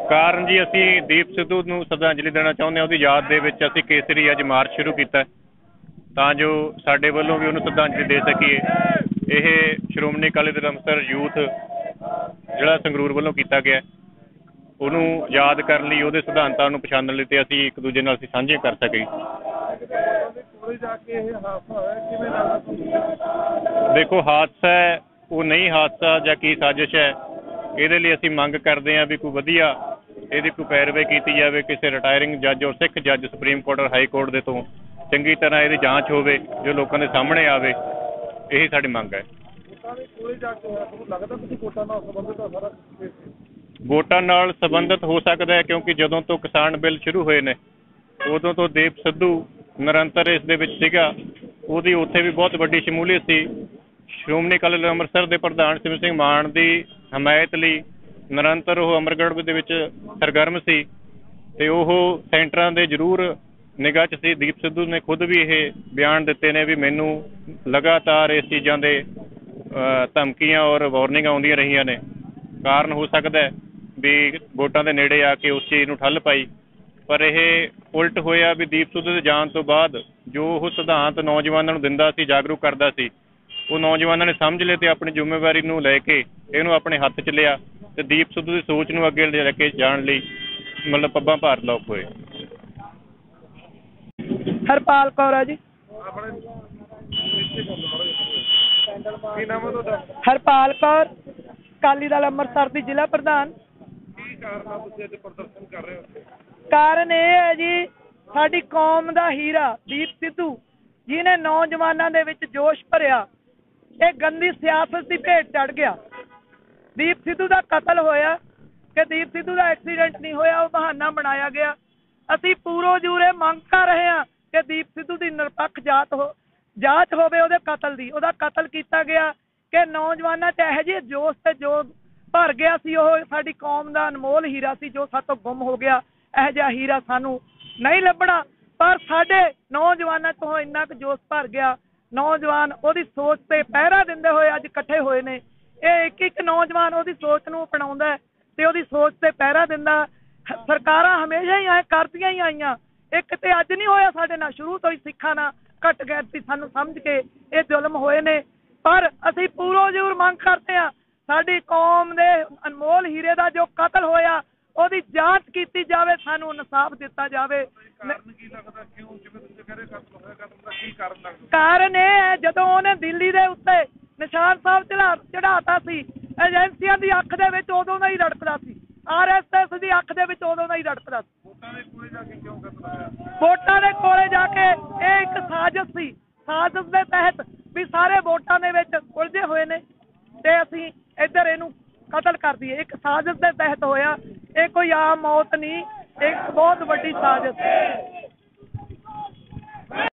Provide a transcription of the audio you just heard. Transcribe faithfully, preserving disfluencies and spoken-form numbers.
ਕਾਰਨ ਜੀ ਅਸੀਂ ਦੀਪ ਸਿੱਧੂ ਨੂੰ ਸ਼ਰਧਾਂਜਲੀ ਦੇਣਾ ਚਾਹੁੰਦੇ ਹਾਂ। ਉਹਦੀ ਯਾਦ ਦੇ ਵਿੱਚ ਅਸੀਂ ਕੇਸਰੀ ਅੱਜ ਮਾਰਚ ਸ਼ੁਰੂ ਕੀਤਾ ਤਾਂ ਜੋ ਸਾਡੇ ਵੱਲੋਂ ਵੀ ਉਹਨੂੰ ਸ਼ਰਧਾਂਜਲੀ ਦੇ ਸਕੀਏ। ਇਹ ਸ਼੍ਰੋਮਣੀ ਅਕਾਲੀ ਦਲ ਅੰਮ੍ਰਿਤਸਰ ਯੂਥ ਜਿਹੜਾ ਸੰਗਰੂਰ ਵੱਲੋਂ ਕੀਤਾ ਗਿਆ, ਉਹਨੂੰ ਯਾਦ ਕਰਨ ਲਈ, ਉਹਦੇ ਸਿਧਾਂਤਾਂ ਨੂੰ ਪਛਾਣਨ ਲਈ ਤੇ ਅਸੀਂ ਇੱਕ ਦੂਜੇ ਨਾਲ ਅਸੀਂ ਸਾਂਝੀਆਂ ਕਰ ਸਕੇ। ਦੇਖੋ, ਹਾਦਸਾ ਹੈ ਉਹ ਨਹੀਂ ਹਾਦਸਾ ਜਾਂ ਕੀ ਸਾਜ਼ਿਸ਼ ਹੈ, ਇਹਦੇ ਲਈ ਅਸੀਂ ਮੰਗ ਕਰਦੇ ਹਾਂ ਵੀ ਕੋਈ ਵਧੀਆ ਇਹਦੀ ਕੋਈ ਪੈਰਵਾਈ ਕੀਤੀ ਜਾਵੇ। ਕਿਸੇ ਰਿਟਾਇਰਿੰਗ ਜੱਜ ਔਰ ਸਿੱਖ ਜੱਜ ਸੁਪਰੀਮ ਕੋਰਟ ਔਰ ਹਾਈ ਕੋਰਟ ਦੇ ਤੋਂ ਚੰਗੀ ਤਰ੍ਹਾਂ ਇਹਦੀ ਜਾਂਚ ਹੋਵੇ, ਜੋ ਲੋਕਾਂ ਦੇ ਸਾਹਮਣੇ ਆਵੇ। ਇਹੀ ਸਾਡੀ ਮੰਗ ਹੈ। ਵੋਟਾਂ ਨਾਲ ਸੰਬੰਧਿਤ ਹੋ ਸਕਦਾ ਹੈ, ਕਿਉਂਕਿ ਜਦੋਂ ਤੋਂ ਕਿਸਾਨ ਬਿੱਲ ਸ਼ੁਰੂ ਹੋਏ ਨੇ ਉਦੋਂ ਤੋਂ ਦੀਪ ਸਿੱਧੂ ਨਿਰੰਤਰ ਇਸ ਦੇ ਵਿੱਚ ਸੀਗਾ। ਉਹਦੀ ਉੱਥੇ ਵੀ ਬਹੁਤ ਵੱਡੀ ਸ਼ਮੂਲੀਅਤ ਸੀ। ਸ਼੍ਰੋਮਣੀ ਅਕਾਲੀ ਦਲ ਅੰਮ੍ਰਿਤਸਰ ਦੇ ਪ੍ਰਧਾਨ ਸਿਮਰਨ ਸਿੰਘ ਮਾਨ ਦੀ ਹਮਾਇਤ ਲਈ ਨਿਰੰਤਰ ਉਹ ਅਮਰਗੜ੍ਹ ਦੇ ਵਿੱਚ ਸਰਗਰਮ ਸੀ ਅਤੇ ਉਹ ਸੈਂਟਰਾਂ ਦੇ ਜ਼ਰੂਰ ਨਿਗਾਹ 'ਚ ਸੀ। ਦੀਪ ਸਿੱਧੂ ਨੇ ਖੁਦ ਵੀ ਇਹ ਬਿਆਨ ਦਿੱਤੇ ਨੇ ਵੀ ਮੈਨੂੰ ਲਗਾਤਾਰ ਇਸ ਚੀਜ਼ਾਂ ਦੇ ਧਮਕੀਆਂ ਔਰ ਵਾਰਨਿੰਗਾਂ ਆਉਂਦੀਆਂ ਰਹੀਆਂ ਨੇ। ਕਾਰਨ ਹੋ ਸਕਦਾ ਵੀ ਵੋਟਾਂ ਦੇ ਨੇੜੇ ਆ ਕੇ ਉਸ ਚੀਜ਼ ਨੂੰ ਠੱਲ ਪਾਈ, ਪਰ ਇਹ ਉਲਟ ਹੋਇਆ ਵੀ ਦੀਪ ਸਿੱਧੂ ਦੇ ਜਾਣ ਤੋਂ ਬਾਅਦ ਜੋ ਉਹ ਸਿਧਾਂਤ ਨੌਜਵਾਨਾਂ ਨੂੰ ਦਿੰਦਾ ਸੀ, ਜਾਗਰੂਕ ਕਰਦਾ ਸੀ, ਉਹ ਨੌਜਵਾਨਾਂ ਨੇ ਸਮਝ ਲਏ ਅਤੇ ਆਪਣੀ ਜ਼ਿੰਮੇਵਾਰੀ ਨੂੰ ਲੈ ਕੇ ਇਹਨੂੰ ਆਪਣੇ ਹੱਥ 'ਚ ਲਿਆ ਅਤੇ ਦੀਪ ਸਿੱਧੂ ਦੀ ਸੋਚ ਨੂੰ ਅੱਗੇ ਲੈ ਕੇ ਜਾਣ ਲਈ ਮਤਲਬ ਪੱਬਾਂ ਭਾਰ ਲੋਕ ਹੋਏ। ਹਰਪਾਲ ਕੌਰ ਆ ਜੀ। ਹਰਪਾਲ ਕੌਰ, ਅਕਾਲੀ ਦਲ ਅੰਮ੍ਰਿਤਸਰ ਦੀ ਜ਼ਿਲ੍ਹਾ ਪ੍ਰਧਾਨ। ਕਾਰਨ ਇਹ ਹੈ ਜੀ, ਸਾਡੀ ਕੌਮ ਦਾ ਹੀਰਾ ਦੀਪ ਸਿੱਧੂ ਜਿਹਨੇ ਨੌਜਵਾਨਾਂ ਦੇ ਵਿੱਚ ਜੋਸ਼ ਭਰਿਆ, ਇਹ ਗੰਦੀ ਸਿਆਸਤ ਦੀ ਭੇਟ ਚੜ੍ਹ ਗਿਆ। ਦੀਪ ਸਿੱਧੂ ਦਾ ਕਤਲ ਹੋਇਆ ਕਿ ਦੀਪ ਸਿੱਧੂ ਦਾ ਐਕਸੀਡੈਂਟ ਨਹੀਂ ਹੋਇਆ, ਉਹ ਬਹਾਨਾ ਬਣਾਇਆ ਗਿਆ। ਅਸੀਂ ਪੂਰੋ ਜੂਰੇ ਮੰਗ ਕਰ ਰਹੇ ਹਾਂ ਕਿ ਦੀਪ ਸਿੱਧੂ ਦੀ ਨਿਰਪੱਖ ਜਾਂਚ ਹੋ ਜਾਂਚ ਹੋਵੇ ਉਹਦੇ ਕਤਲ ਦੀ। ਉਹਦਾ ਕਤਲ ਕੀਤਾ ਗਿਆ ਕਿ ਨੌਜਵਾਨਾਂ 'ਚ ਇਹੋ ਜਿਹੇ ਜੋਸ਼ ਤੇ ਜੋਸ਼ ਭਰ ਗਿਆ ਸੀ। ਉਹ ਸਾਡੀ ਕੌਮ ਦਾ ਅਨਮੋਲ ਹੀਰਾ ਸੀ ਜੋ ਸਾਡੇ ਤੋਂ ਗੁੰਮ ਹੋ ਗਿਆ। ਇਹੋ ਜਿਹਾ ਹੀਰਾ ਸਾਨੂੰ ਨਹੀਂ ਲੱਭਣਾ, ਪਰ ਸਾਡੇ ਨੌਜਵਾਨਾਂ ਤੋਂ ਇੰਨਾ ਕੁ ਜੋਸ਼ ਭਰ ਗਿਆ। ਨੌਜਵਾਨ ਉਹਦੀ ਸੋਚ ਤੇ ਪਹਿਰਾ ਦਿੰਦੇ ਹੋਏ ਅੱਜ ਇਕੱਠੇ ਹੋਏ ਨੇ। ਇਹ ਇੱਕ ਇੱਕ ਨੌਜਵਾਨ ਉਹਦੀ ਸੋਚ ਨੂੰ ਅਪਣਾਉਂਦਾ ਤੇ ਉਹਦੀ ਸੋਚ ਤੇ ਪਹਿਰਾ ਦਿੰਦਾ। ਸਰਕਾਰਾਂ ਹਮੇਸ਼ਾ ਹੀ ਐਂ ਕਰਦੀਆਂ ਹੀ ਆਈਆਂ, ਇੱਕ ਤੇ ਅੱਜ ਨਹੀਂ ਹੋਇਆ ਸਾਡੇ ਨਾਲ, ਸ਼ੁਰੂ ਤੋਂ ਹੀ ਸਿੱਖਾਂ ਨਾਲ ਘੱਟ ਗਿਣਤੀ ਸਾਨੂੰ ਸਮਝ ਕੇ ਇਹ ਜ਼ੁਲਮ ਹੋਏ ਨੇ। ਪਰ ਅਸੀਂ ਪੂਰੋ ਜ਼ੋਰ ਮੰਗ ਕਰਦੇ ਹਾਂ, ਸਾਡੀ ਕੌਮ ਦੇ ਅਨਮੋਲ ਹੀਰੇ ਦਾ ਜੋ ਕਤਲ ਹੋਇਆ ਉਹਦੀ ਜਾਂਚ ਕੀਤੀ ਜਾਵੇ, ਸਾਨੂੰ ਇਨਸਾਫ ਦਿੱਤਾ ਜਾਵੇ। ਕਾਰਨ ਇਹ ਹੈ, ਜਦੋਂ ਉਹਨੇ ਦਿੱਲੀ ਦੇ ਉੱਤੇ ਨਿਸ਼ਾਨ ਸਾਹਿਬ ਚੜਾ ਚੜਾਤਾ ਸੀ, ਏਜੰਸੀਆਂ ਦੀ ਅੱਖ ਦੇ ਵਿੱਚ ਉਦੋਂ ਦਾ ਹੀ ਰੜਕਦਾ ਸੀ, ਆਰ ਐਸ ਐਸ ਦੀ ਅੱਖ ਦੇ ਵਿੱਚ ਉਦੋਂ ਦਾ ਹੀ ਰੜਕਦਾ ਸੀ। ਵੋਟਾਂ ਦੇ ਕੋਲੇ ਜਾ ਕੇ ਇਹ ਇੱਕ ਸਾਜ਼ਿਸ਼ ਸੀ, ਸਾਜ਼ਿਸ਼ ਦੇ ਤਹਿਤ ਵੀ ਸਾਰੇ ਵੋਟਾਂ ਦੇ ਵਿੱਚ ਉਲਝੇ ਹੋਏ ਨੇ ਤੇ ਅਸੀਂ ਇੱਧਰ ਇਹਨੂੰ ਕਤਲ ਕਰ ਦਈਏ। ਇੱਕ ਸਾਜ਼ਿਸ਼ ਦੇ ਤਹਿਤ ਹੋਇਆ, ਇਹ ਕੋਈ ਆਮ ਮੌਤ ਨਹੀਂ, ਇੱਕ ਬਹੁਤ ਵੱਡੀ ਸਾਜ਼ਿਸ਼।